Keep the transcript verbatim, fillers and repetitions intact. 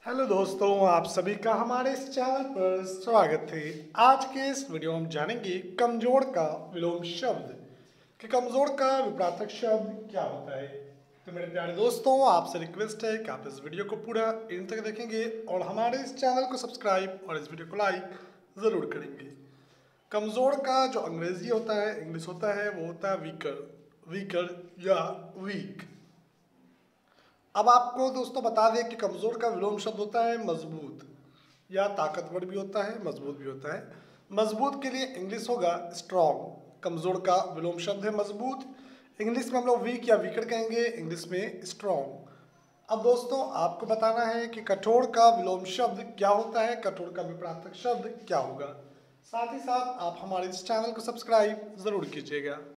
Hello दोस्तों, आप सभी का हमारे इस चैनल पर स्वागत है। आज के इस वीडियो में हम जानेंगे कमजोर का विलोम शब्द कि कमजोर का विपरीतक शब्द क्या होता है। तो मेरे प्यारे दोस्तों, आपसे रिक्वेस्ट है कि आप इस वीडियो को पूरा इन तक देखेंगे और हमारे इस चैनल को सब्सक्राइब और इस वीडियो को लाइक ज़रूर करेंगे। कमजोर का जो अंग्रेजी होता है, इंग्लिश होता है, वो होता है वीकर, वीकर या वीक। अब आपको दोस्तों बता दें कि कमज़ोर का विलोम शब्द होता है मजबूत, या ताकतवर भी होता है, मजबूत भी होता है। मजबूत के लिए इंग्लिश होगा स्ट्रॉन्ग। कमज़ोर का विलोम शब्द है मजबूत। इंग्लिश में हम लोग वीक या वीकर कहेंगे, इंग्लिश में स्ट्रॉन्ग। अब दोस्तों आपको बताना है कि कठोर का विलोम शब्द क्या होता है, कठोर का विपरीतक शब्द क्या होगा। साथ ही साथ आप हमारे इस चैनल को सब्सक्राइब ज़रूर कीजिएगा।